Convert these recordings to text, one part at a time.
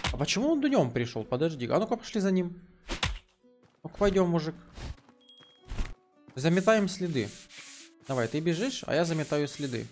А почему он днем пришел? Подожди. А ну-ка пошли за ним. Ну-ка пойдем, мужик. Заметаем следы. Давай, ты бежишь, а я заметаю следы.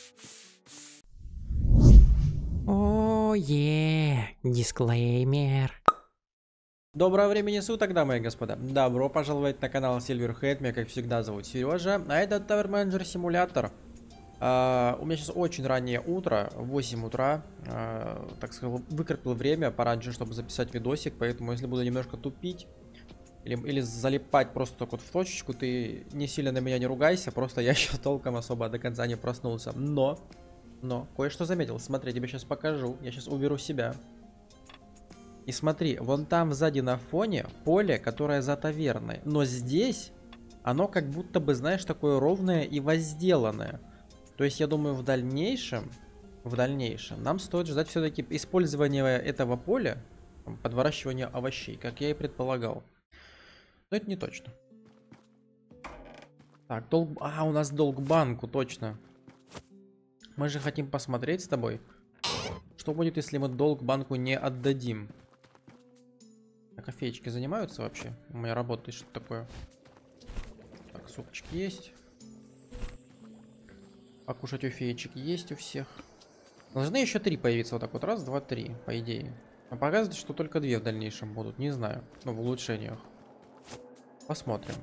Ое, дисклеймер. Доброго времени суток, дамы и господа. Добро пожаловать на канал Silverhead. Меня, как всегда, зовут Сережа. А это Tower Manager Simulator. У меня сейчас очень раннее утро, 8 утра. Так сказать, выкропил время пораньше, чтобы записать видосик. Поэтому, если буду немножко тупить или залипать просто так вот в точечку, ты не сильно на меня не ругайся. Просто я еще толком особо до конца не проснулся. Но кое-что заметил. Смотри, я тебе сейчас покажу. Я сейчас уберу себя. И смотри, вон там сзади на фоне поле, которое за таверной. Но здесь оно как будто бы, знаешь, такое ровное и возделанное. То есть я думаю, в дальнейшем нам стоит ждать все-таки использования этого поля под выращивание овощей, как я и предполагал. Но это не точно. Так, долг... А, у нас долг банку, точно. Мы же хотим посмотреть с тобой, что будет, если мы долг банку не отдадим. А кофеечки занимаются вообще? У меня работает что-то такое. Так, супчик есть. Покушать у феечек есть у всех. Должны еще 3 появиться вот так вот. Раз, два, 3, по идее. Но показывает, что только 2 в дальнейшем будут. Не знаю. Ну, в улучшениях. Посмотрим.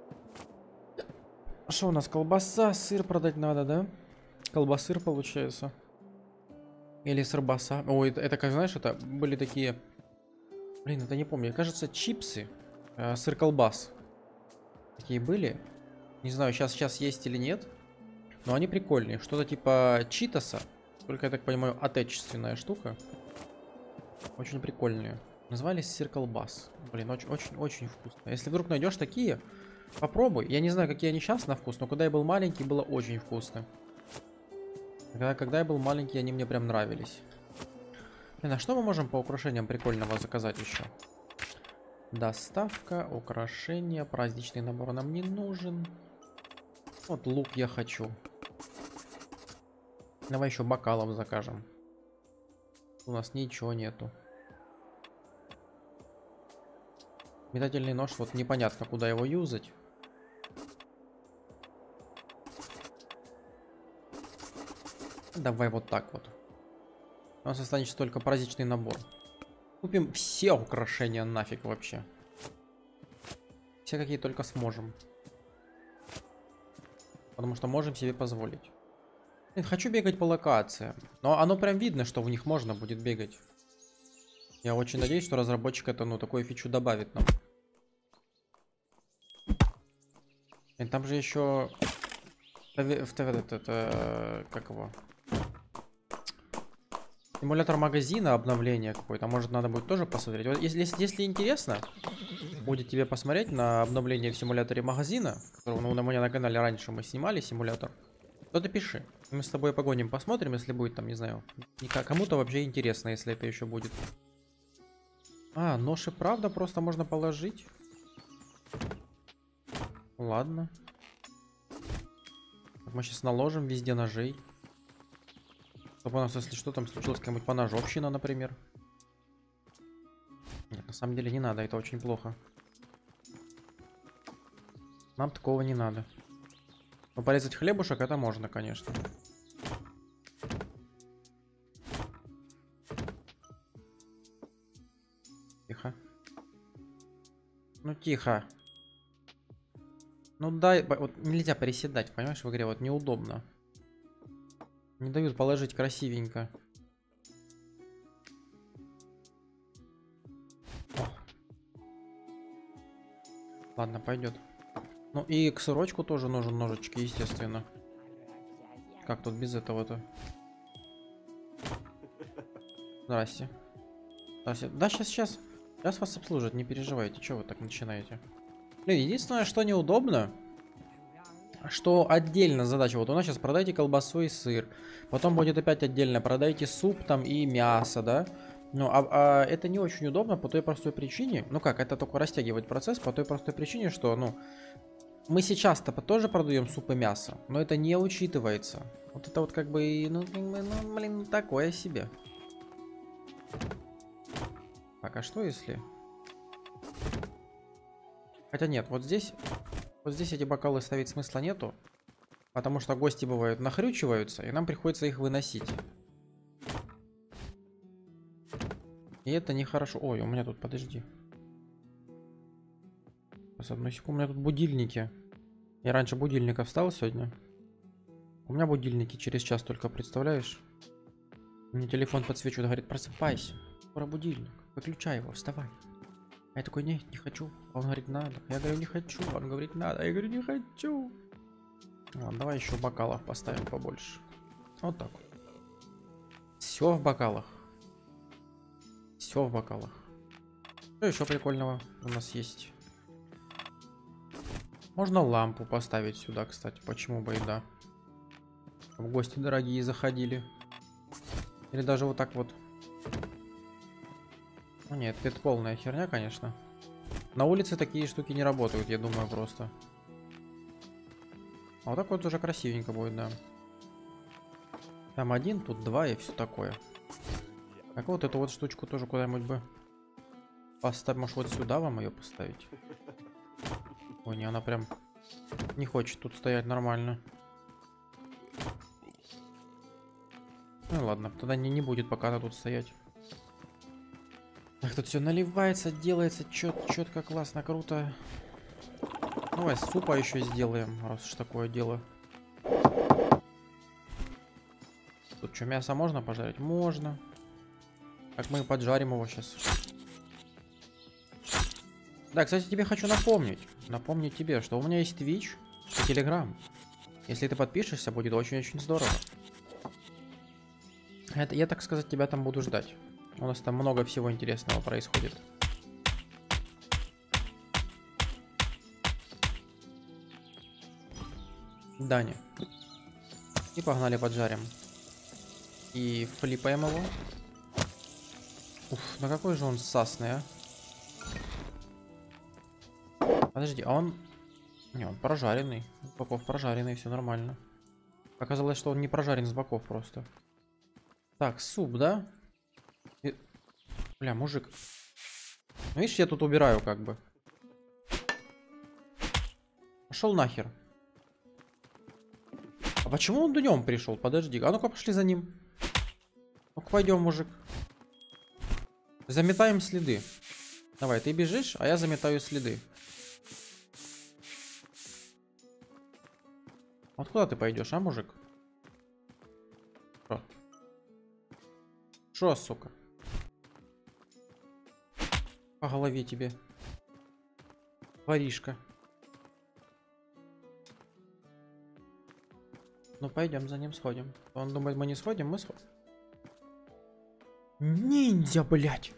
Что у нас? Колбаса, сыр продать надо, да? Колбасыр получается. Или сырбаса. Ой, это как, знаешь, это были такие... Блин, это не помню. Кажется, чипсы. Сыр-колбас. Такие были. Не знаю, сейчас есть или нет. Но они прикольные. Что-то типа читоса. Только, я так понимаю, отечественная штука. Очень прикольные. Назывались сыр-колбас. Блин, очень-очень вкусно. Если вдруг найдешь такие, попробуй. Я не знаю, какие они сейчас на вкус, но когда я был маленький, было очень вкусно. Когда я был маленький, они мне прям нравились. Блин, а что мы можем по украшениям прикольного заказать еще? Доставка, украшения, праздничный набор нам не нужен. Вот лук я хочу. Давай еще бокалов закажем. У нас ничего нету. Метательный нож, вот непонятно, куда его юзать. Давай вот так вот. У нас останется только праздничный набор. Купим все украшения нафиг вообще. Все, какие только сможем. Потому что можем себе позволить. Нет, хочу бегать по локациям. Но оно прям видно, что в них можно будет бегать. Я очень надеюсь, что разработчик это, ну, такую фичу добавит нам. И там же еще... Как его? Симулятор магазина, обновление какое-то. Может, надо будет тоже посмотреть. Вот если интересно, будет тебе посмотреть на обновление в симуляторе магазина, которого, ну, на меня на канале раньше мы снимали симулятор, то ты пиши. Мы с тобой погоним, посмотрим, если будет там, не знаю. Кому-то вообще интересно, если это еще будет. А, нож и правда просто можно положить. Ладно. Мы сейчас наложим везде ножей. Чтобы у нас, если что, там случилось какая-нибудь поножовщина, например. Нет, на самом деле не надо, это очень плохо. Нам такого не надо. Но порезать хлебушек это можно, конечно. Тихо. Ну тихо. Ну дай, вот нельзя приседать, понимаешь, в игре вот неудобно. Не дают положить красивенько. О. Ладно, пойдет. Ну и к сырочку тоже нужен ножички, естественно. Как тут без этого-то? Здрасте. Здрасте. Да, сейчас вас обслужат, не переживайте. Чего вы так начинаете? Блин, единственное, что неудобно, что отдельно задача. Вот у нас сейчас продайте колбасу и сыр. Потом будет опять отдельно продайте суп там и мясо, да? Ну, это не очень удобно по той простой причине. Ну как, это только растягивает процесс по той простой причине, что, ну, мы сейчас-то тоже продаем суп и мясо, но это не учитывается. Вот это вот как бы, ну блин, такое себе. Так, а что если... Хотя нет, вот здесь эти бокалы ставить смысла нету. Потому что гости бывают нахрючиваются, и нам приходится их выносить. И это нехорошо. Ой, у меня тут, подожди. Сейчас, одну секунду, у меня тут будильники. Я раньше будильника встал сегодня. У меня будильники через час только, представляешь? Мне телефон подсвечивает, говорит, просыпайся. Скоро будильник, выключай его, вставай. А я такой, нет, не хочу. Он говорит, надо. Я говорю, не хочу. Он говорит, надо. Я говорю, не хочу. Ладно, давай еще бокалов поставим побольше. Вот так вот. Все в бокалах. Все в бокалах. Что еще прикольного у нас есть? Можно лампу поставить сюда, кстати. Почему бы и да. В гости дорогие заходили. Или даже вот так вот. Ну нет, это полная херня, конечно. На улице такие штуки не работают, я думаю, просто. А вот так вот уже красивенько будет, да. Там один, тут два и все такое. Так вот эту вот штучку тоже куда-нибудь бы поставить. Может, вот сюда вам ее поставить? Ой, не, она прям не хочет тут стоять нормально. Ну ладно, тогда не будет пока она тут стоять. Ах, тут все наливается, делается четко, классно, круто. Давай супа еще сделаем, раз уж такое дело. Тут что, мясо можно пожарить? Можно. Как мы поджарим его сейчас. Да, кстати, тебе хочу напомнить тебе, что у меня есть Twitch и Telegram. Если ты подпишешься, будет очень-очень здорово. Это, я, так сказать, тебя там буду ждать. У нас там много всего интересного происходит. Даня. И погнали поджарим. И флипаем его. Уф, на какой же он сасный, а? Подожди, а он... Не, он прожаренный. С боков прожаренный, все нормально. Оказалось, что он не прожарен с боков просто. Так, суп, да? И... Бля, мужик. Ну, видишь, я тут убираю как бы. Пошел нахер. А почему он днем пришел? Подожди. А ну-ка, пошли за ним. Ну-ка, пойдем, мужик. Заметаем следы. Давай, ты бежишь, а я заметаю следы. Вот куда ты пойдешь, а, мужик? Шо? Шо, сука? По голове тебе. Воришка. Ну, пойдем за ним сходим. Он думает, мы не сходим, мы сходим. Ниндзя, блядь.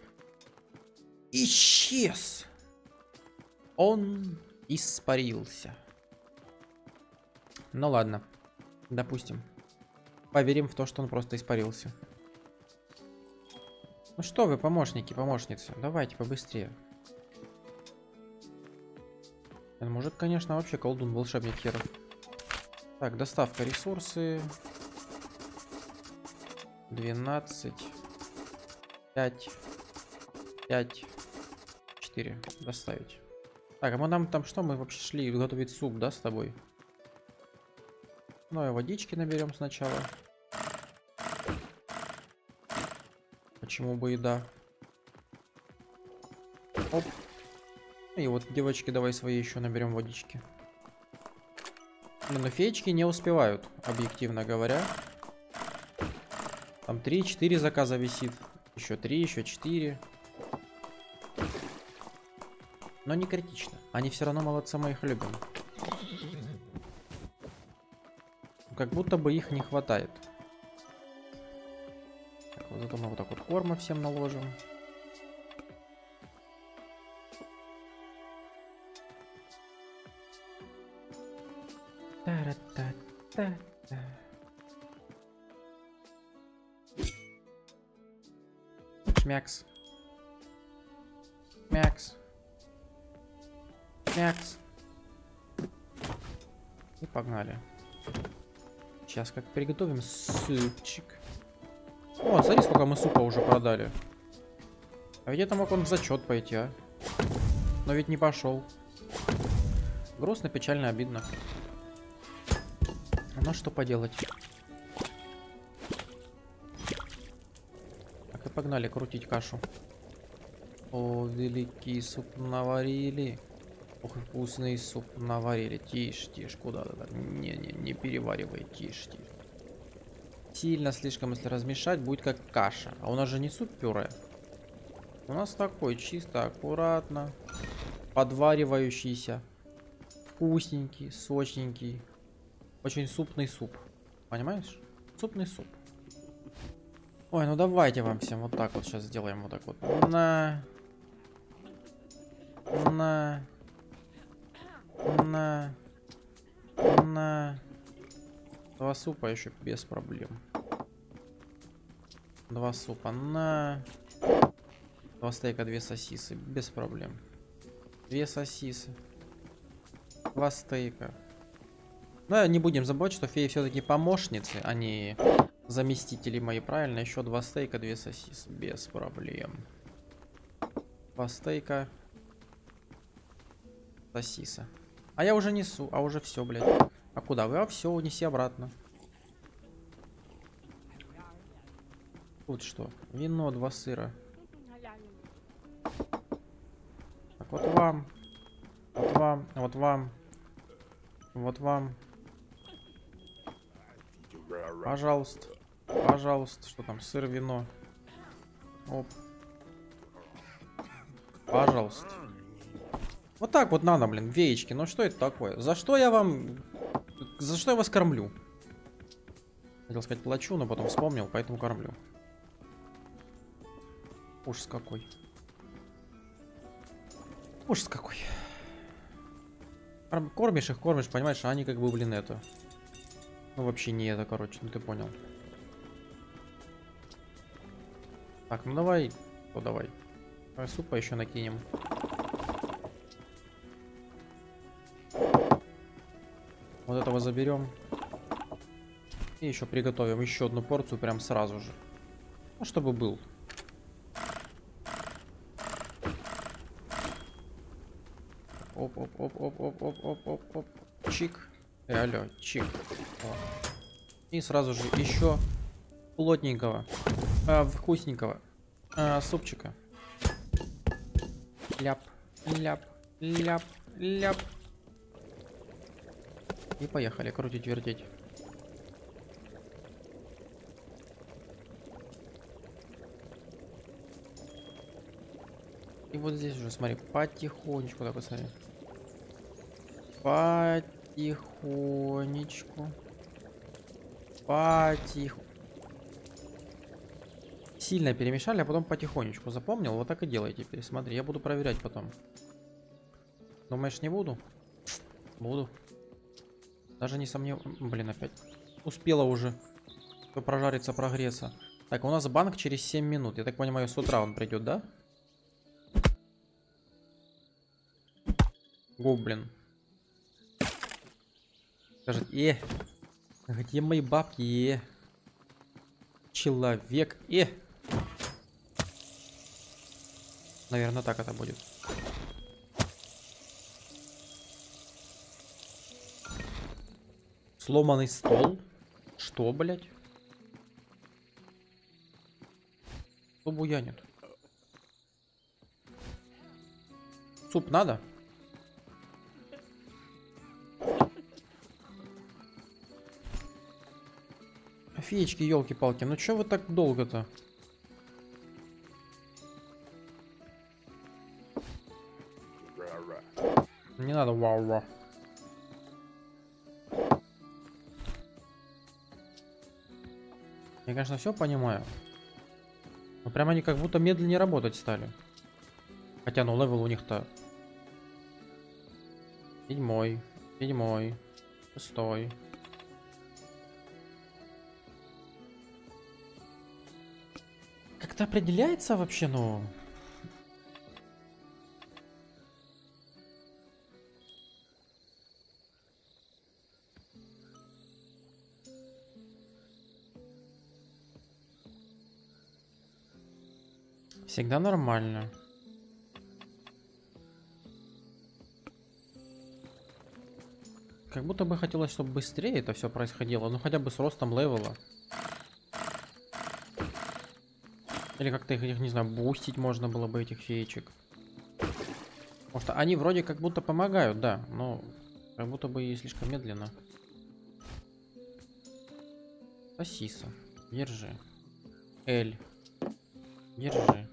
Исчез. Он испарился. Ну ладно. Допустим. Поверим в то, что он просто испарился. Ну что вы, помощники, помощницы. Давайте побыстрее. Этот мужик, конечно, вообще колдун, волшебник херов. Так, доставка ресурсы. 12. 5. 5. 4. Доставить. Так, а мы нам там что? Мы вообще шли готовить суп, да, с тобой? Ну и водички наберем сначала. Почему бы и да. Оп. И вот, девочки, давай свои еще наберем водички. Блин, но феечки не успевают, объективно говоря. Там 3-4 заказа висит. Еще 3, еще 4. Но не критично. Они все равно молодцы, мы их любим. Как будто бы их не хватает. Так, вот зато мы вот так вот корма всем наложим. Та-ра-та-та-та. Шмякс. Шмякс. Шмякс. И погнали. Сейчас как приготовим супчик. О, смотри, сколько мы супа уже продали. А ведь это мог он в зачет пойти, а? Но ведь не пошел. Грустно, печально, обидно. Ну что поделать? Так и погнали крутить кашу. О, великий суп наварили. Ох, вкусный суп наварили. Тише, тише, куда-то. Не переваривай, тише, тише. Сильно слишком, если размешать, будет как каша. А у нас же не суп-пюре. У нас такой, чисто, аккуратно. Подваривающийся. Вкусненький, сочненький. Очень супный суп. Понимаешь? Супный суп. Ой, ну давайте вам всем вот так вот сейчас сделаем. Вот так вот. На. Два супа еще без проблем. Два супа на. Два стейка, две сосисы. Без проблем. Две сосисы. Два стейка. Но не будем забывать, что феи все-таки помощницы, а не заместители мои. Правильно, еще два стейка, две сосисы. Без проблем. Два стейка. Сосиса. А я уже несу, а уже все, блядь. А куда вы? А все, унеси обратно. Тут что? Вино, два сыра. Так, вот вам. Вот вам. Вот вам. Вот вам. Пожалуйста. Пожалуйста. Что там? Сыр, вино. Оп. Пожалуйста. Вот так вот надо, блин, веечки. Ну что это такое? За что я вам... За что я вас кормлю? Хотел сказать плачу, но потом вспомнил, поэтому кормлю. Ужас какой. Ужас какой. Кормишь их, кормишь, понимаешь, а они как бы, блин, это... Ну вообще не это, короче, ну ты понял. Так, ну давай. Ну давай. Давай супа еще накинем. Вот этого заберем. И еще приготовим еще одну порцию прям сразу же. Ну, чтобы был. Оп-оп-оп-оп-оп-оп-оп-оп-оп. Чик. Алло, чик. О. И сразу же еще плотненького, вкусненького супчика. Ляп, ляп, ляп, ляп. И поехали крутить, вертеть. И вот здесь уже, смотри, потихонечку, так вот смотри. Потихонечку. Сильно перемешали, а потом потихонечку. Запомнил? Вот так и делай теперь. Смотри, я буду проверять потом. Думаешь, не буду? Буду. Даже не сомневаюсь. Блин, опять. Успела уже прожариться, прогреться. Так, у нас банк через 7 минут. Я так понимаю, с утра он придет, да? Гоблин. Скажет, где мои бабки, человек, Наверное, так это будет. Сломанный стол? Что, блядь? Что буянит? Суп надо? Феечки, елки-палки, ну чё вы так долго-то? Не надо вау-вау. Я, конечно, все понимаю. Но прям они как будто медленнее работать стали. Хотя, ну, левел у них-то... 7-й, 7-й, 6-й. Как-то определяется вообще, ну... Всегда нормально. Как будто бы хотелось, чтобы быстрее это все происходило. Ну хотя бы с ростом левела. Или как-то их, не знаю, бустить можно было бы, этих феечек. Потому что они вроде как будто помогают, да. Но как будто бы и слишком медленно. Сосиса. Держи. Эль. Держи.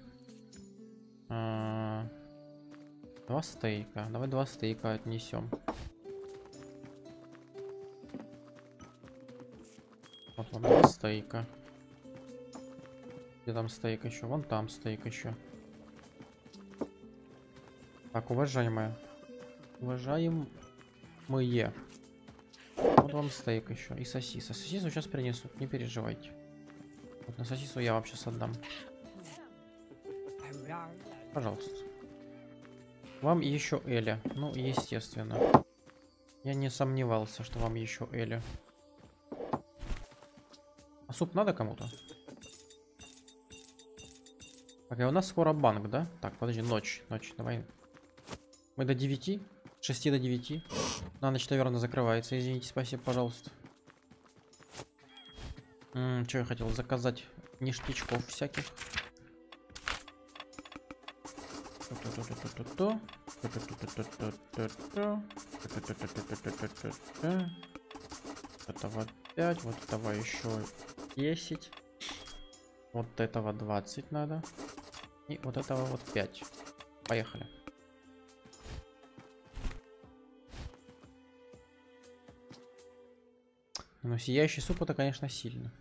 2 стейка. Давай 2 стейка отнесем. Вот вам 2 стейка. Где там стейк еще? Вон там стейк еще. Так, уважаемые. Уважаемые. Вот вам стейк еще. И сосиса. Сосису сейчас принесут, не переживайте. Вот на сосису я вам сейчас отдам. Пожалуйста. Вам еще Эля. Ну, естественно. Я не сомневался, что вам еще Эля. А суп надо кому-то? Так, и у нас скоро банк, да? Так, подожди, ночь. Ночь, давай. Мы до 9? С 6 до 9. На ночь, наверное, закрывается. Извините, спасибо, пожалуйста. Что я хотел заказать? Ништячков всяких. Этого 5, вот этого еще 10. Вот этого 20 надо. И вот этого вот 5. Поехали. Но сияющий суп это, конечно, сильно.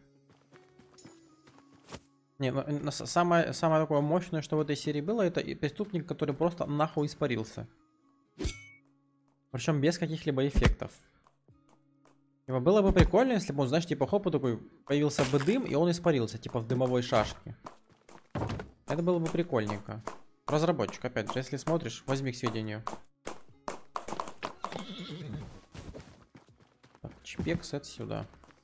Не, ну, самое такое мощное, что в этой серии было, это преступник, который просто нахуй испарился. Причем без каких-либо эффектов. Типа, было бы прикольно, если бы он, знаешь, типа, хоп, такой, появился бы дым, и он испарился, типа, в дымовой шашке. Это было бы прикольненько. Разработчик, опять же, если смотришь, возьми к сведению. Так, чпек, сет сюда.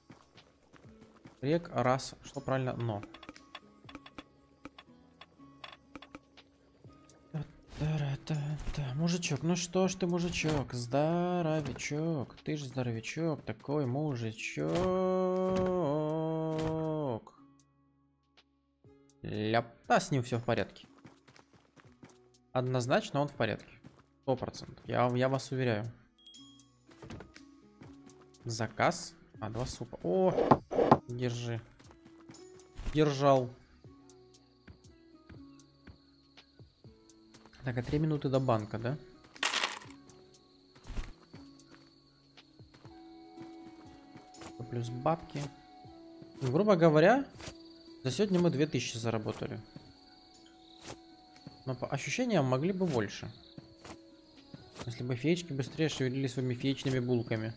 Рек, раз, что правильно, но. Мужичок, ну что ж ты, мужичок, здоровичок, ты же здоровичок, такой мужичок. Ляп, да, с ним все в порядке. Однозначно он в порядке, 100%, я вас уверяю. Заказ, 2 супа, о, держи, держал. Так, а 3 минуты до банка, да? Плюс бабки. Ну, грубо говоря, за сегодня мы 2000 заработали. Но по ощущениям могли бы больше. Если бы феечки быстрее шевелили своими феечными булками.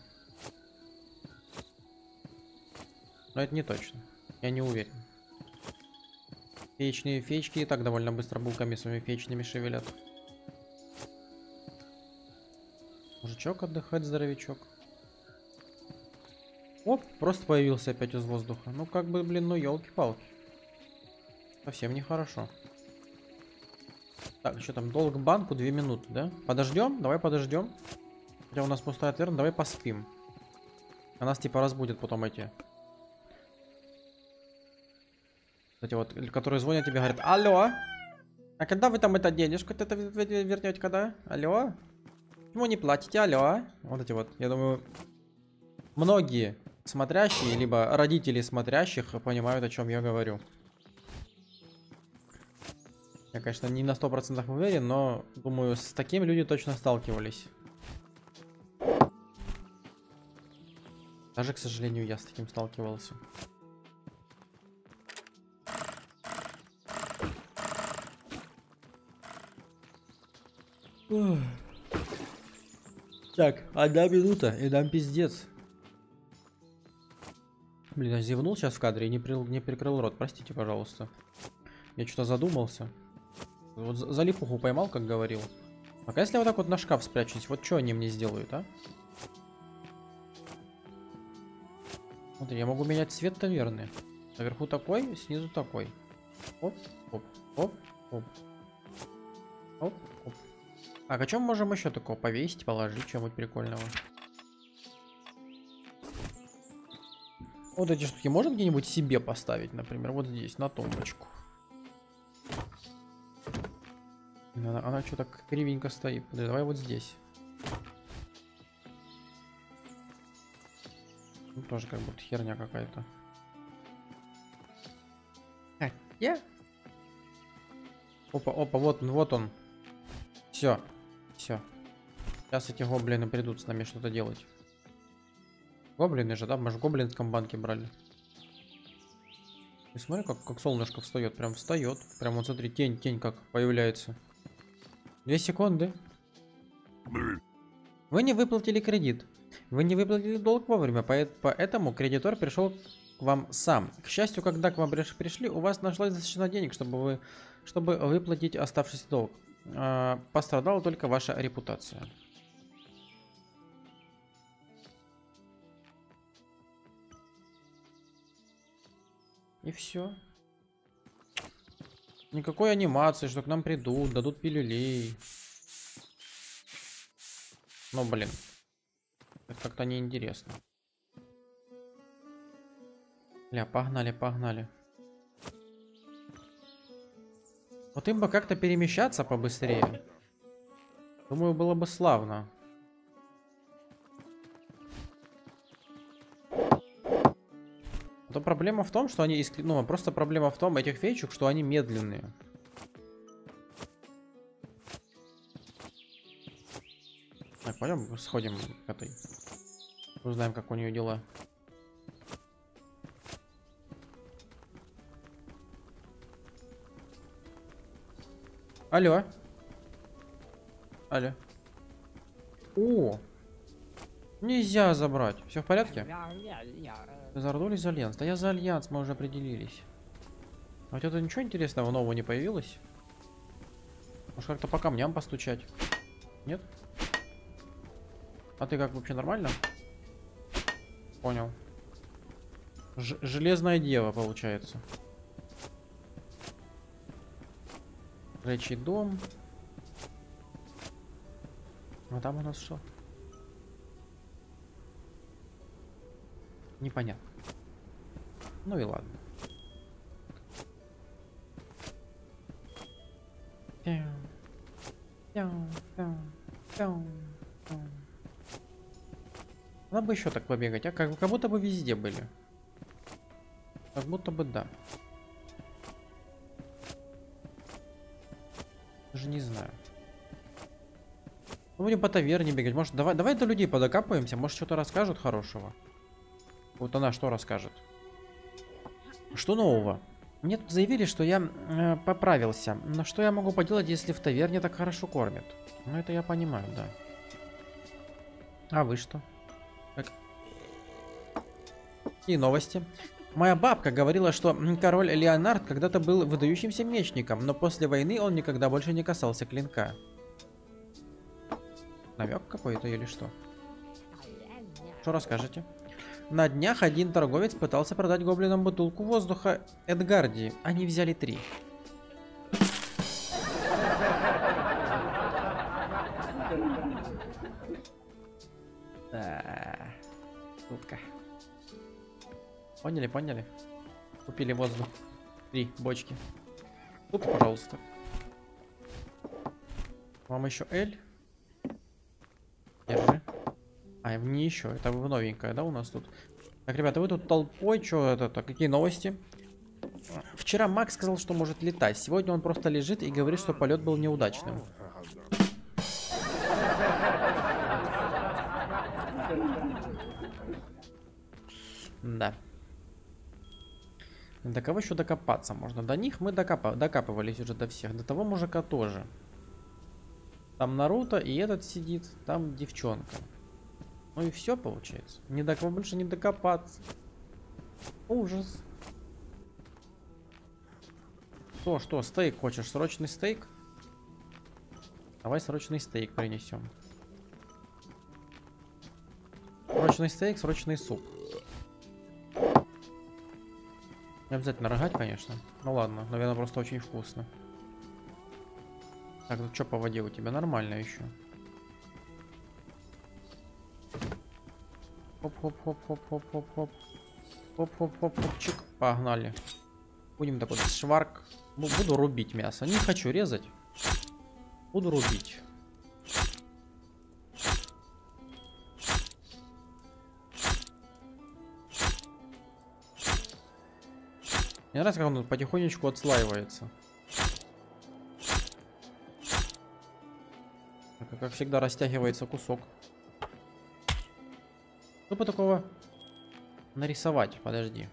Но это не точно. Я не уверен. Феечные феечки и так довольно быстро булками своими феечными шевелят. Мужичок отдыхает, здоровячок. Оп, просто появился опять из воздуха. Ну как бы, блин, ну елки-палки. Совсем нехорошо. Так, что там, долг банку 2 минуты, да? Подождем? Давай подождем. Хотя у нас пустая таверна, давай поспим. А нас типа разбудят потом эти. Кстати, вот, которые звонят тебе, говорят: алло, а когда вы там это денежку-то вернете, когда? Алло? Почему не платите? Алло? Вот эти вот, я думаю, многие смотрящие, либо родители смотрящих понимают, о чем я говорю. Я, конечно, не на 100% уверен, но, думаю, с таким люди точно сталкивались. Даже, к сожалению, я с таким сталкивался. Так, 1 минута и дам пиздец. Блин, я зевнул сейчас в кадре и не прикрыл рот. Простите, пожалуйста. Я что-то задумался. Вот залипуху поймал, как говорил. А если я вот так вот на шкаф спрячусь, вот что они мне сделают, а? Смотри, я могу менять цвет таверны. Наверху такой, снизу такой. Оп, оп, оп, Оп. Оп, оп. Так, а чем можем еще такого повесить, положить, чего-нибудь прикольного? Вот эти штуки можно где-нибудь себе поставить, например, вот здесь, на тумбочку. Она что-то кривенько стоит. Подожди, давай вот здесь. Ну, тоже как будто херня какая-то. Хотя... Опа, опа, вот он. Все. Все. Сейчас эти гоблины придут с нами что-то делать. Гоблины же, да? Мы же в гоблинском банке брали. И смотри, как солнышко встает. Прям встает. Прям вот смотри, тень как появляется. 2 секунды. Вы не выплатили кредит. Вы не выплатили долг вовремя, поэтому кредитор пришел к вам сам. К счастью, когда к вам пришли, у вас нашлось достаточно денег, чтобы выплатить оставшийся долг. Пострадала только ваша репутация. И все. Никакой анимации, что к нам придут, дадут пилюлей. Ну, блин. Это как-то неинтересно. Бля, погнали, погнали. Вот им бы как-то перемещаться побыстрее. Думаю, было бы славно. Но проблема в том, что они... Ну, просто проблема в том, этих фейчук, что они медленные. Так, пойдем сходим к этой. Узнаем, как у нее дела. Алло. Алло. О! Нельзя забрать. Все в порядке? За Орду или за Альянс? Да я за Альянс, мы уже определились. А у тебя ничего интересного нового не появилось? Может как-то по камням постучать? Нет? А ты как, вообще нормально? Понял. Железная дева, получается. Речий дом. А там у нас что? Непонятно. Ну и ладно. Надо бы еще так побегать, а как будто бы везде были. Как будто бы да. Даже не знаю. Мы будем по таверне бегать. Может, давай до людей подокапываемся. Может, что-то расскажут хорошего. Вот она что расскажет. Что нового? Мне тут заявили, что я поправился. Но что я могу поделать, если в таверне так хорошо кормят? Ну, это я понимаю, да. А вы что? И новости. Моя бабка говорила, что король Леонард когда-то был выдающимся мечником, но после войны он никогда больше не касался клинка. Намек какой-то или что? Что расскажете? На днях один торговец пытался продать гоблинам бутылку воздуха Эдгардии. Они взяли 3. Шутка. Поняли, поняли? Купили воздух. 3 бочки. Тут, пожалуйста. Вам еще L? Держи. А, не еще. Это новенькая, да, у нас тут? Так, ребята, вы тут толпой. Что это? Какие новости? Вчера Макс сказал, что может летать. Сегодня он просто лежит и говорит, что полет был неудачным. Да. До кого еще докопаться можно? До них мы докапывались уже до всех. До того мужика тоже. Там Наруто и этот сидит. Там девчонка. Ну и все получается. Ни до кого больше не докопаться. Ужас. Что, стейк хочешь? Срочный стейк? Давай срочный стейк принесем. Срочный стейк, срочный суп. Не обязательно рогать, конечно. Ну ладно, наверное, просто очень вкусно. Так, ну что по воде у тебя? Нормально еще. Хоп-хоп-хоп-хоп-хоп-хоп-хоп. Хоп-хоп-хоп-хоп-чик. Погнали. Будем такой шварк. Буду рубить мясо. Не хочу резать. Буду рубить. Мне нравится, как он потихонечку отслаивается. Как всегда растягивается кусок. Что бы такого нарисовать? Подожди.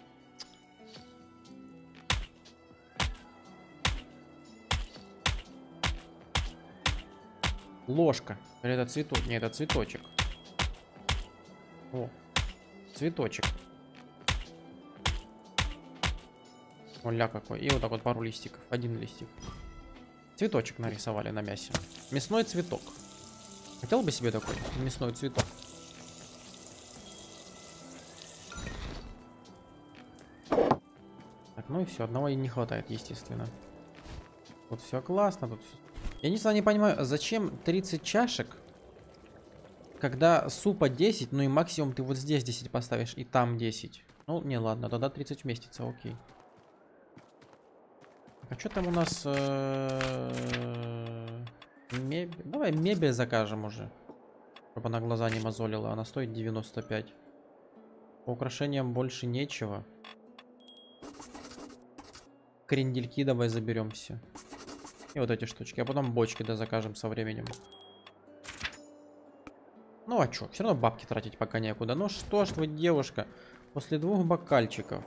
Ложка. Или это цветок? Не, это цветочек. О, цветочек. Оля какой. И вот так вот пару листиков. Один листик. Цветочек нарисовали на мясе. Мясной цветок. Хотел бы себе такой мясной цветок. Так, ну и все. Одного и не хватает, естественно. Вот все классно. Тут все. Я не понимаю, зачем 30 чашек, когда супа 10, ну и максимум ты вот здесь 10 поставишь и там 10. Ну, не, ладно, тогда 30 вместится, окей. А что там у нас? Мебель. Давай мебель закажем уже. Чтобы она глаза не мозолила. Она стоит 95. По украшениям больше нечего. Крендельки давай заберем все. И вот эти штучки. А потом бочки да закажем со временем. Ну а чё? Все равно бабки тратить пока некуда. Ну что ж вы, девушка. После 2 бокальчиков.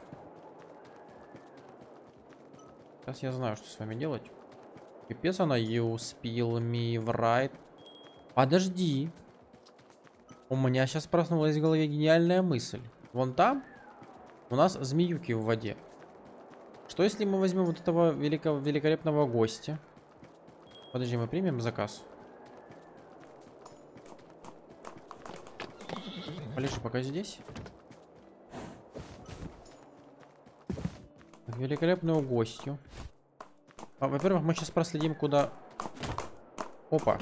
Сейчас я знаю, что с вами делать. Пипец она, you spill me right. Подожди. У меня сейчас проснулась в голове гениальная мысль. Вон там у нас змеюки в воде. Что если мы возьмем вот этого великолепного гостя? Подожди, мы примем заказ. Полежи пока здесь. Великолепную гостью. Во-первых, мы сейчас проследим, куда... Опа.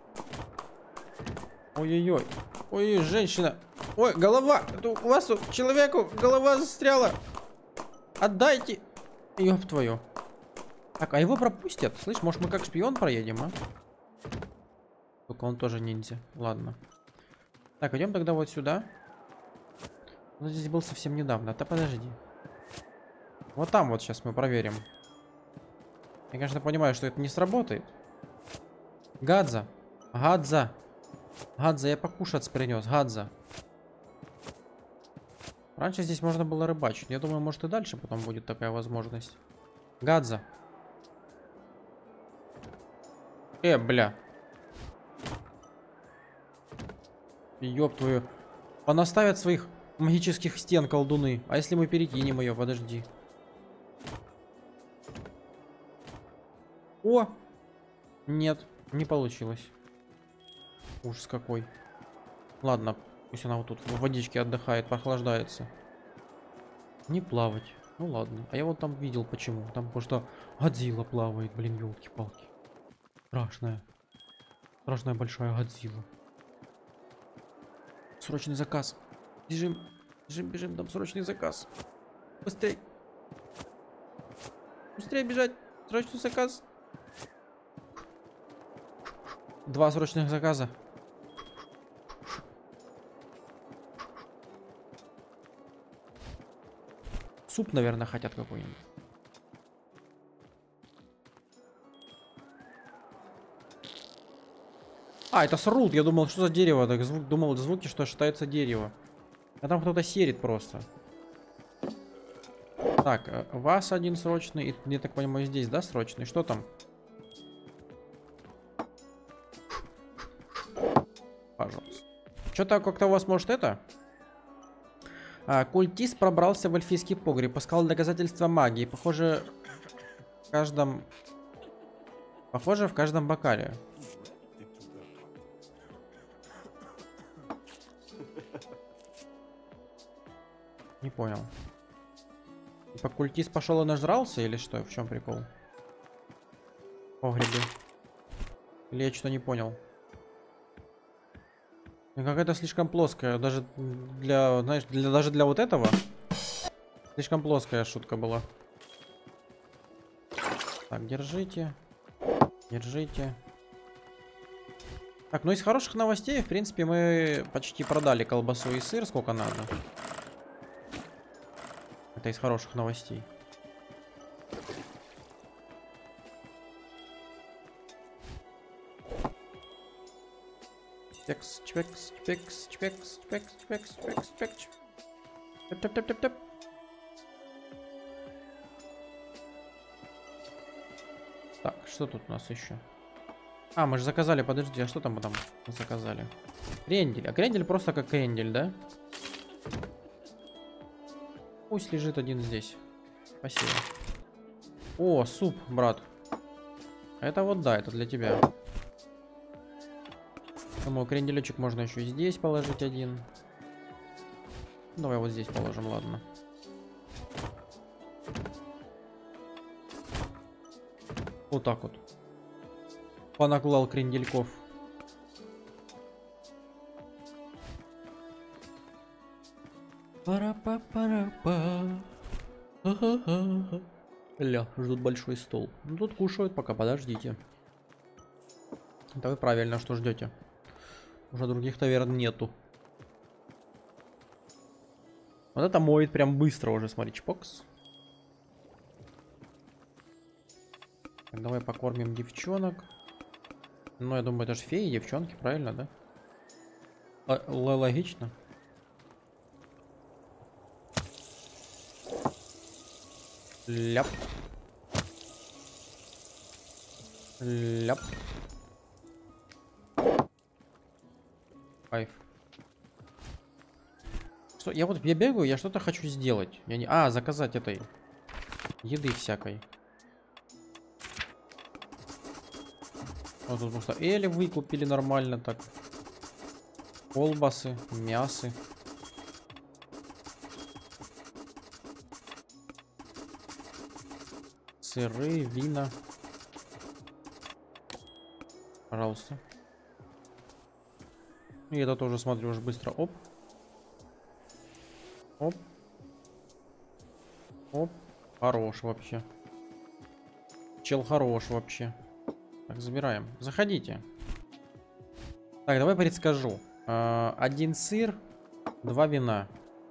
Ой-ой-ой. Ой, женщина. Ой, голова. Это у вас тут человеку голова застряла. Отдайте. Ёб твою. Так, а его пропустят? Слышь, может мы как шпион проедем, а? Только он тоже ниндзя. Ладно. Так, идем тогда вот сюда. Он здесь был совсем недавно. Да подожди. Вот там вот сейчас мы проверим. Я, конечно, понимаю, что это не сработает. Гадза. Гадза. Гадза, я покушать принес. Гадза. Раньше здесь можно было рыбачить. Я думаю, может и дальше потом будет такая возможность. Гадза. Бля. Ёб твою. Понаставят своих магических стен колдуны. А если мы перекинем ее? Подожди. О! Нет, не получилось. Ужас какой. Ладно, пусть она вот тут в водичке отдыхает, прохлаждается. Не плавать. Ну ладно. А я вот там видел почему. Там потому что Годзилла плавает, блин, елки-палки. Страшная. Страшная большая Годзилла. Срочный заказ. Бежим. Бежим, бежим, там срочный заказ. Быстрей. Быстрее бежать. Срочный заказ. 2 срочных заказа. Суп, наверное, хотят какой-нибудь. А, это срут. Я думал, что за дерево. Так звук, думал, звуки, что считается дерево. А там кто-то серит просто. Так, вас один срочный. И, я так понимаю, здесь, да, срочный? Что там? Пожалуйста. Что-то как-то у вас может это? Культист пробрался в эльфийский погреб, искал доказательства магии. Похоже, в каждом бокале. Не понял. Типа культист пошел и нажрался или что? В чем прикол? В погребе. Или я что-то не понял? Какая-то слишком плоская, даже для, знаешь, даже для вот этого. Слишком плоская шутка была. Так, держите. Держите. Так, ну из хороших новостей, в принципе, мы почти продали колбасу и сыр, сколько надо. Это из хороших новостей. Чпекс, чпекс, чпекс, чпекс, чпекс, чпекс, чпекс, чпекс. Теп-теп-теп-теп-теп. Так, что тут у нас еще? А, мы же заказали, подожди, а что там мы там заказали? Крендель. А крендель просто как крендель, да? Пусть лежит один здесь. Спасибо. О, суп, брат. Это вот да, это для тебя. Думаю, кренделечек можно еще и здесь положить один. Давай вот здесь положим, ладно. Вот так вот. Понаклал крендельков. Пара-па-пара-па. Ля, ждут большой стол. Ну тут кушают пока, подождите. Это вы правильно, что ждете. Уже других таверн нету. Вот это моет прям быстро уже, смотри, чпокс. Так, давай покормим девчонок. Ну, я думаю, это же феи, девчонки, правильно, да? Логично. Ляп. Ляп. Кайф. Что, я бегаю, я что-то хочу сделать. Я не... А, заказать этой еды всякой. Вот тут просто Эли выкупили нормально так. Колбасы, мясы. Сыры, вина. Пожалуйста. И это тоже, смотрю, уже быстро. Оп. Оп. Оп. Хорош вообще. Чел хорош вообще. Так, забираем. Заходите. Так, давай предскажу. 1 сыр, 2 вина.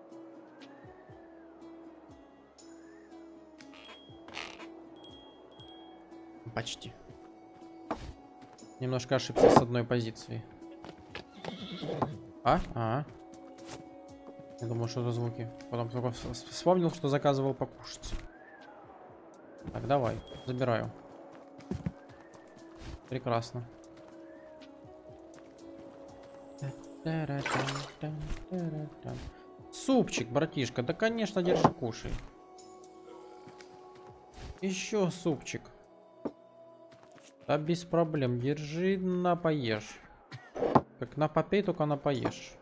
Почти. Немножко ошибся с одной позиции. Я думал, что это звуки. Потом только вспомнил, что заказывал покушать. Так, давай, забираю. Прекрасно. Супчик, братишка. Да, конечно, держи, кушай. Еще супчик. Да без проблем. Держи, на поешь. Как на попей, только на поешь.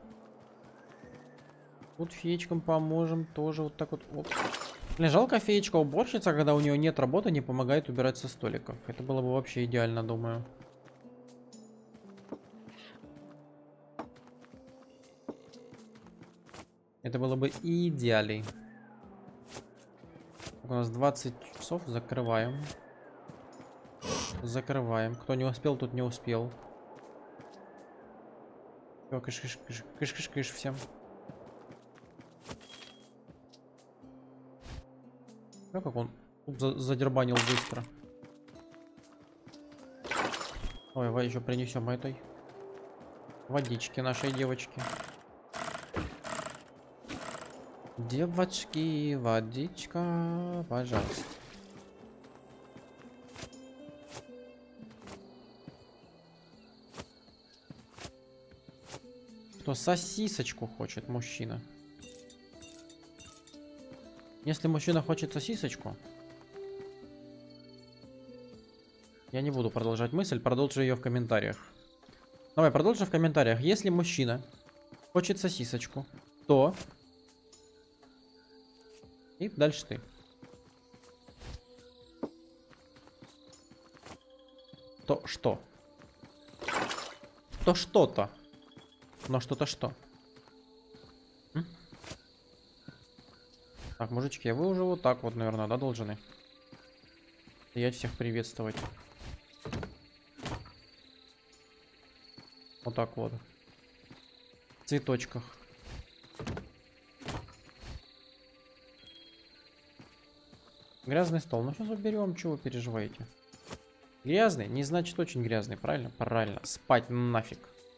Вот феечкам поможем тоже вот так вот. Оп. Блин, жалко феечка уборщица, когда у нее нет работы, не помогает убирать со столиков. Это было бы вообще идеально, думаю. Это было бы идеально. У нас 20 часов. Закрываем. Закрываем. Кто не успел, тот не успел. Все, кыш-кыш-кыш всем. Ну как он задербанил быстро. Ой, давай еще принесем этой водички нашей девочки. Девочки, водичка, пожалуйста. Кто сосисочку хочет, мужчина? Если мужчина хочет сосисочку, я не буду продолжать мысль, продолжу ее в комментариях. Давай, продолжи в комментариях. Если мужчина хочет сосисочку, то... И дальше ты. То что? что что-то. Но что-то что? М? Так, мужички, вы уже вот так вот, наверное, да, должны стоять, всех приветствовать. Вот так вот. В цветочках. Грязный стол. Ну, сейчас уберем, чего вы переживаете? Грязный? Не значит очень грязный, правильно? Правильно. Спать нафиг.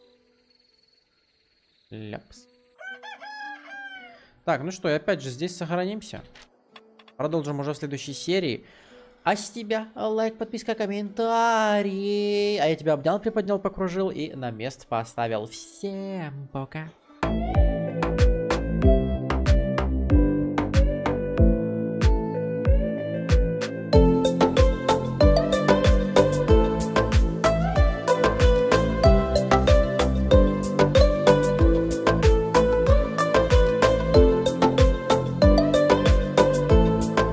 Ляпс. Так, ну что, и опять же здесь сохранимся. Продолжим уже в следующей серии. А с тебя лайк, подписка, комментарий. А я тебя обнял, приподнял, покружил и на место поставил. Всем пока.